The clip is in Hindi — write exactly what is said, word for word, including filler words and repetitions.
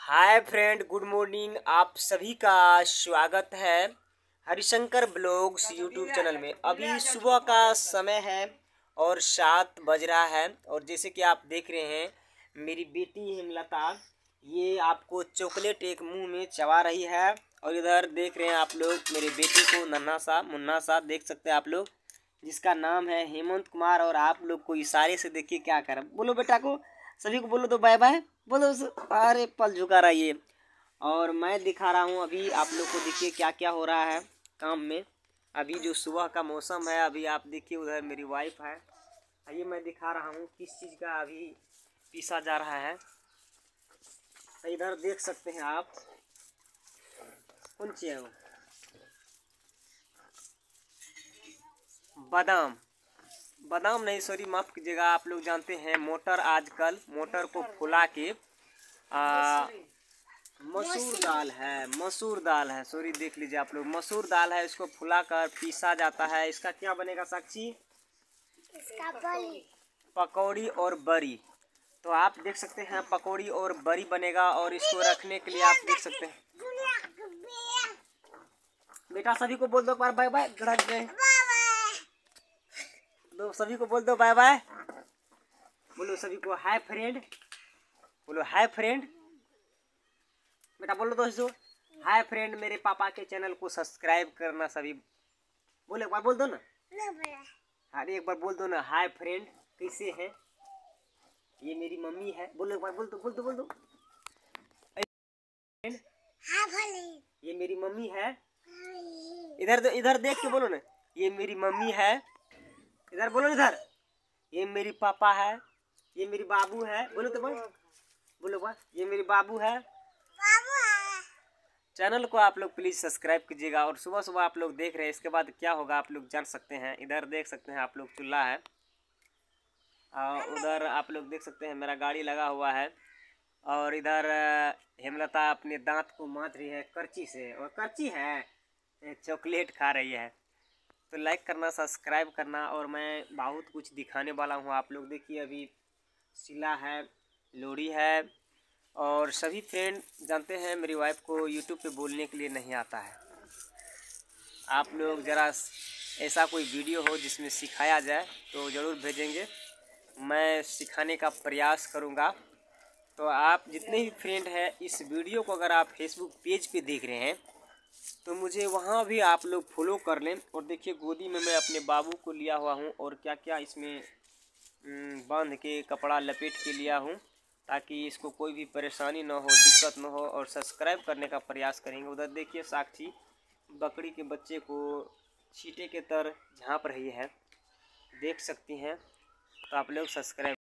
Hi friend, good morning. आप सभी का स्वागत है हरिशंकर ब्लॉग्स यूट्यूब चैनल में। अभी सुबह का समय है और सात बज रहा है और जैसे कि आप देख रहे हैं मेरी बेटी हेमलता ये आपको चॉकलेट एक मुंह में चबा रही है। और इधर देख रहे हैं आप लोग मेरे बेटे को, नन्हा सा मुन्ना सा देख सकते हैं आप लोग, जिसका नाम है हेमंत कुमार। और आप लोग को इशारे से देखिए क्या कर, बोलो बेटा को, सभी को बोलो तो बाय बाय बोलो। अरे पल झुका रहा है ये। और मैं दिखा रहा हूँ अभी आप लोग को, देखिए क्या क्या हो रहा है काम में। अभी जो सुबह का मौसम है, अभी आप देखिए उधर मेरी वाइफ है। ये मैं दिखा रहा हूँ किस चीज़ का अभी पीसा जा रहा है। तो इधर देख सकते हैं आप, कौन सी है वो, बादाम बादाम नहीं, सॉरी माफ़ कीजिएगा, आप लोग जानते हैं मोटर, आजकल मोटर को फुला के आ, मसूर दाल है मसूर दाल है सॉरी देख लीजिए आप लोग, मसूर दाल है, इसको फुला कर पीसा जाता है। इसका क्या बनेगा साक्षी? इसका बड़ी पकौड़ी और बड़ी। तो आप देख सकते हैं पकौड़ी और बड़ी बनेगा। और इसको रखने के लिए आप देख सकते हैं, बेटा सभी को बोल दो बार बाय बाय, गड़क गए दो, सभी को बोल दो बाय बाय, बोलो सभी को हाय फ्रेंड, बोलो हाय फ्रेंड, बेटा बोलो दोस्तों हाय फ्रेंड। मेरे पापा के चैनल को सब्सक्राइब करना सभी, बोलो एक बार बोल दो ना, हाँ एक बार बोल दो ना, हाय फ्रेंड कैसे हैं, ये मेरी मम्मी है, बोलो एक बार बोल दो बोल दो बोल दो, ये मेरी मम्मी है। इधर इधर देख के बोलो ना, ये मेरी मम्मी है। इधर बोलो, इधर ये मेरी पापा है, ये मेरी बाबू है, बोलो तो बोल बोलो बस, ये मेरी बाबू है। चैनल को आप लोग प्लीज़ सब्सक्राइब कीजिएगा। और सुबह सुबह आप लोग देख रहे हैं, इसके बाद क्या होगा आप लोग जान सकते हैं। इधर देख सकते हैं आप लोग चूल्हा है, और उधर आप लोग देख सकते हैं मेरा गाड़ी लगा हुआ है। और इधर हेमलता अपने दांत को मांज रही है करची से, और करची है चॉकलेट खा रही है। तो लाइक करना, सब्सक्राइब करना। और मैं बहुत कुछ दिखाने वाला हूँ आप लोग देखिए, अभी सिला है, लोड़ी है। और सभी फ्रेंड जानते हैं मेरी वाइफ को यूट्यूब पे बोलने के लिए नहीं आता है। आप लोग ज़रा ऐसा कोई वीडियो हो जिसमें सिखाया जाए तो ज़रूर भेजेंगे, मैं सिखाने का प्रयास करूँगा। तो आप जितने भी फ्रेंड हैं, इस वीडियो को अगर आप फेसबुक पेज पे देख रहे हैं तो मुझे वहाँ भी आप लोग फॉलो कर लें। और देखिए गोदी में मैं अपने बाबू को लिया हुआ हूँ, और क्या क्या इसमें बांध के कपड़ा लपेट के लिया हूँ, ताकि इसको कोई भी परेशानी ना हो, दिक्कत ना हो। और सब्सक्राइब करने का प्रयास करेंगे। उधर देखिए साक्षी बकरी के बच्चे को छींटे के तर झाँप रही है, देख सकती हैं। तो आप लोग सब्सक्राइब